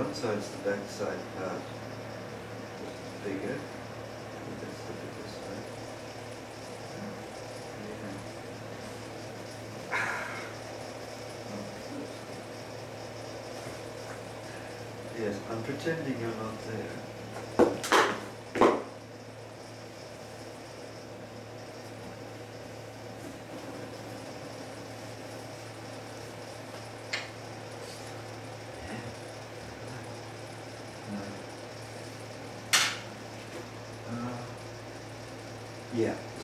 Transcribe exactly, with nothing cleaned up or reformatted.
front side's the back side part. It's bigger. I think that's the bigger side. Yeah. Yes, I'm pretending you're not there. Uh, yeah.